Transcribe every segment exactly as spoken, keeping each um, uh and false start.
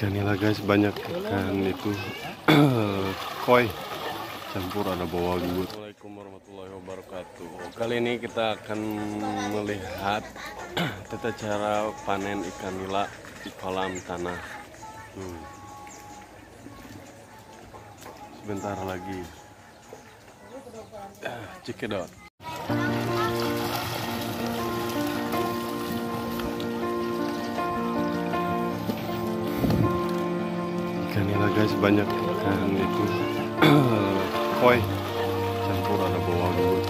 Ikan nila guys, banyak ikan itu koi campur ada bawang gugut. Assalamualaikum warahmatullahi wabarakatuh. Kali ini kita akan melihat tata cara panen ikan nila di kolam tanah. Hmm. Sebentar lagi. Cekidot. Ikan nila guys, banyak ikan itu koi campur ada bawang gugut.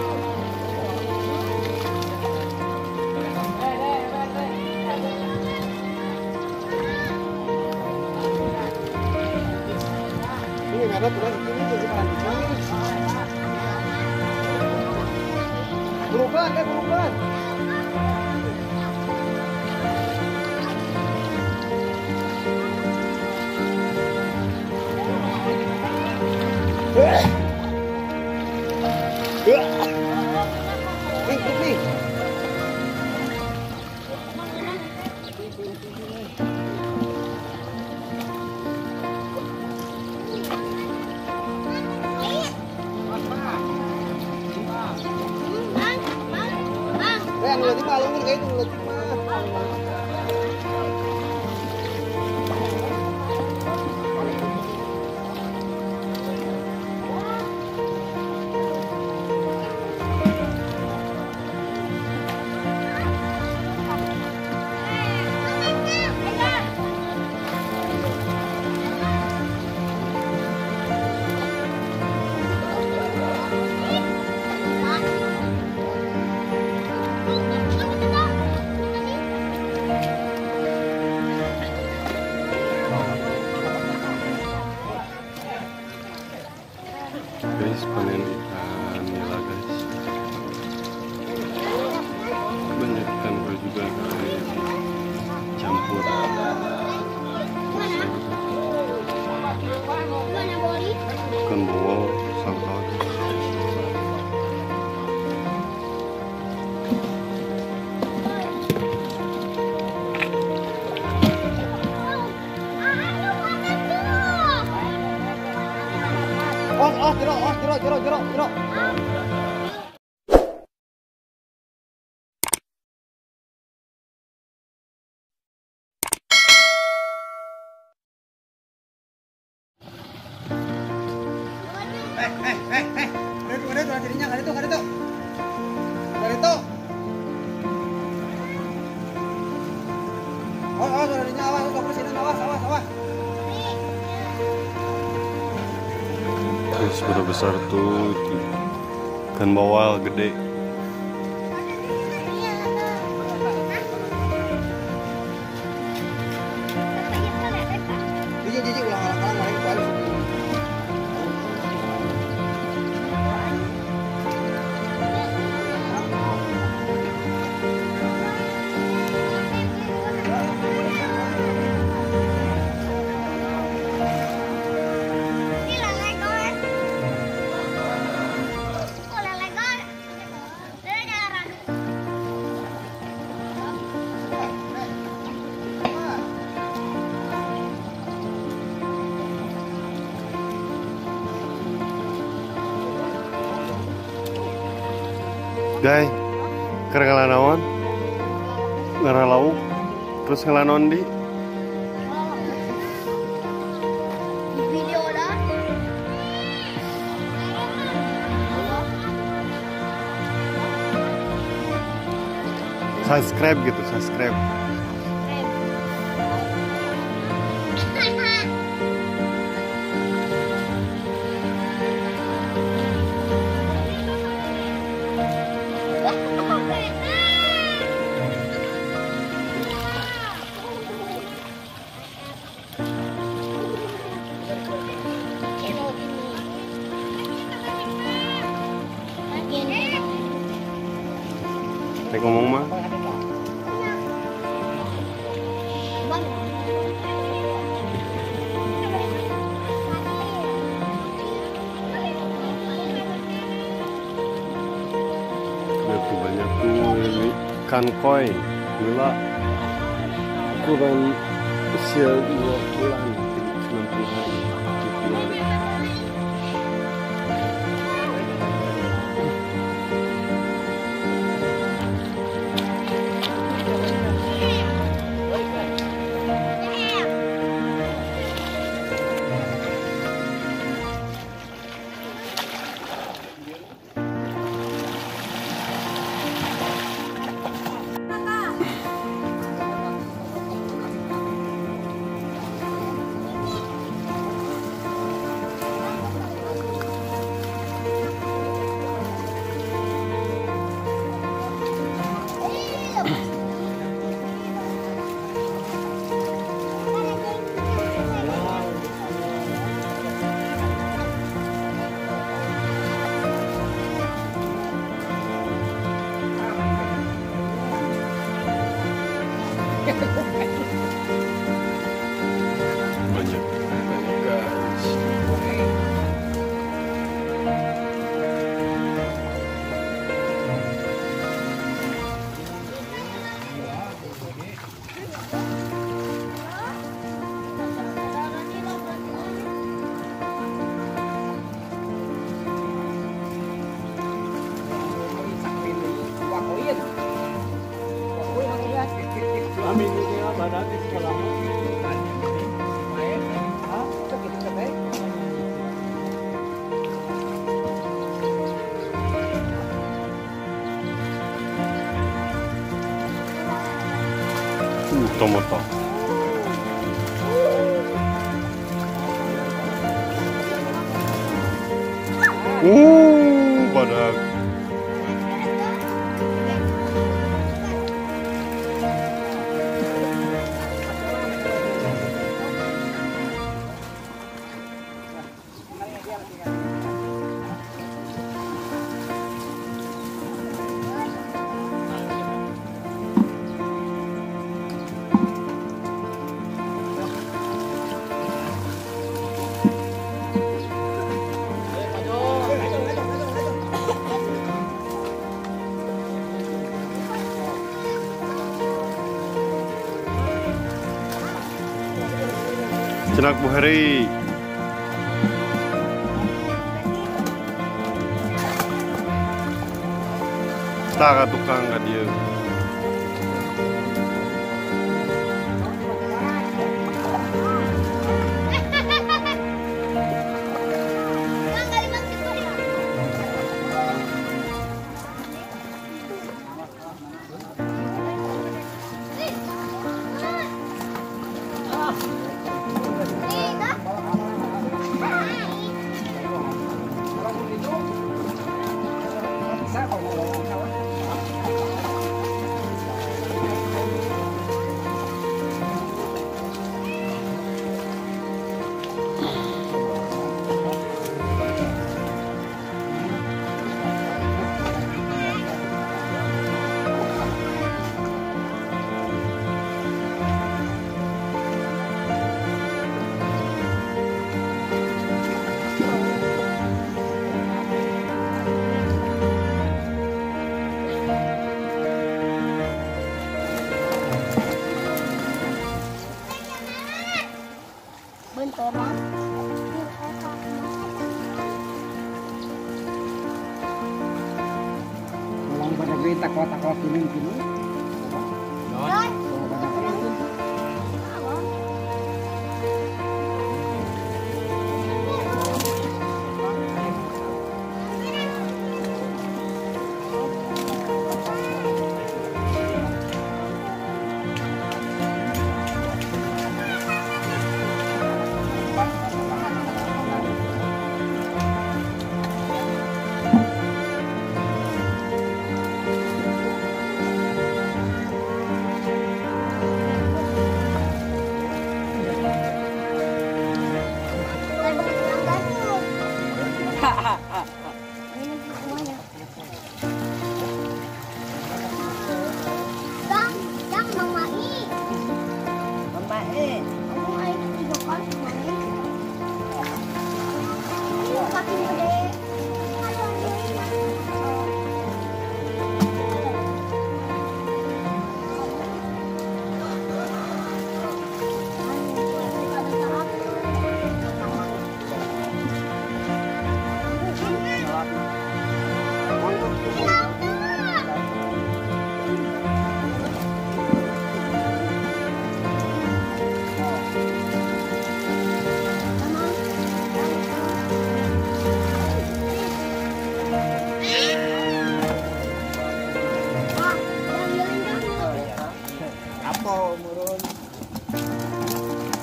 Burukan, eh, burukan. Nih, nih, nih. Eh, ngeliatin malu nih kayak itu ngeliatin mah. Guys, panen ikan nila guys, banyak ikan koi juga guys, campur ikan bawal sangkal. Oh, oh, jeruk, oh, jeruk, jeruk, jeruk, jeruk. Eh, eh, eh, eh. Ada tuh, ada tuh, ada jadinya, ada tuh, ada tuh. Ada tuh. Oh, oh, ada jadinya, awas, awas, sini, awas, awas, awas. Guys, sudah besar tuh itu ikan bawal gede. Jiji, jiji, ulang ulang ulang lagi kuali. Guys, keur ngalanaon? Ngaralau, terus ngalanon di Di video dah. subscribe gitu, subscribe. Saya ngomong mah. Lihat tuh banyak tuh ini ikan koi, gila, ukuran usia dua bulan enam puluh hari tujuh hari. Banyak, banyak guys. Uh, tomato. Uh, badak. Cenak Bu Heri. Taka tukang ka dia. Bentar, Mas. Walang pada berita kota-kota kuning gini. Guys.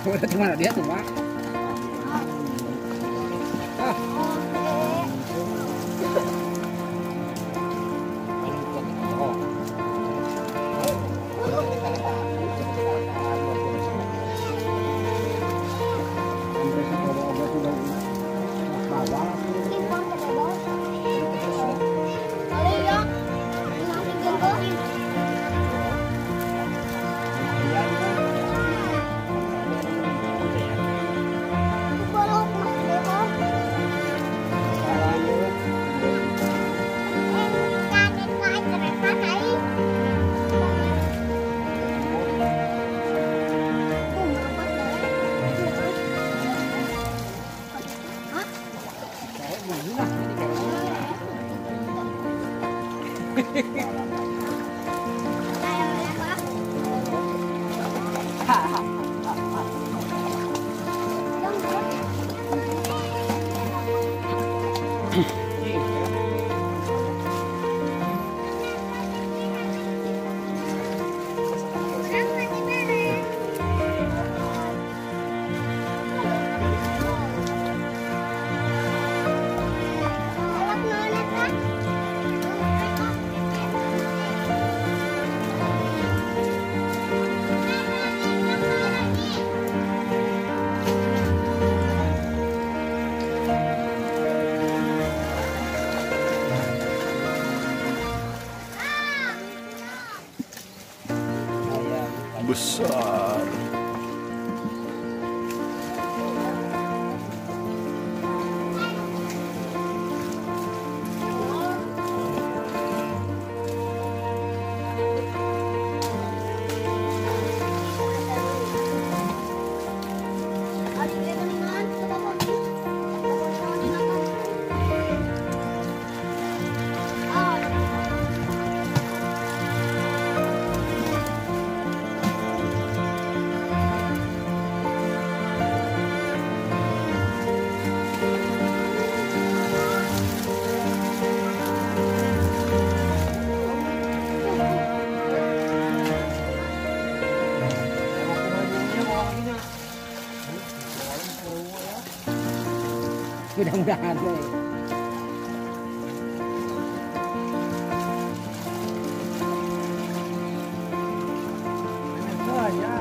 Udah cuma dia tuh, Pak. Ah. Besar. Mudah-mudahan deh. Oh ya.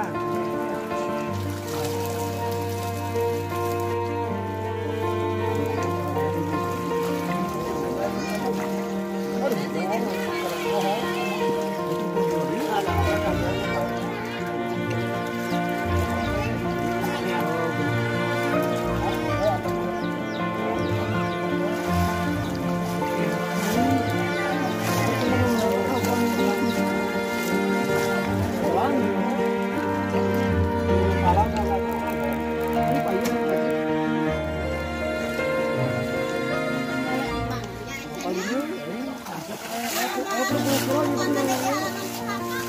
Mana